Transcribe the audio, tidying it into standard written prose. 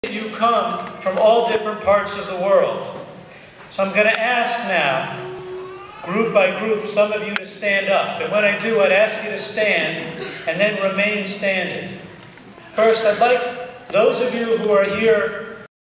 You come from all different parts of the world. So I'm going to ask now, group by group, some of you to stand up. And when I do, I'd ask you to stand and then remain standing. First, I'd like those of you who are here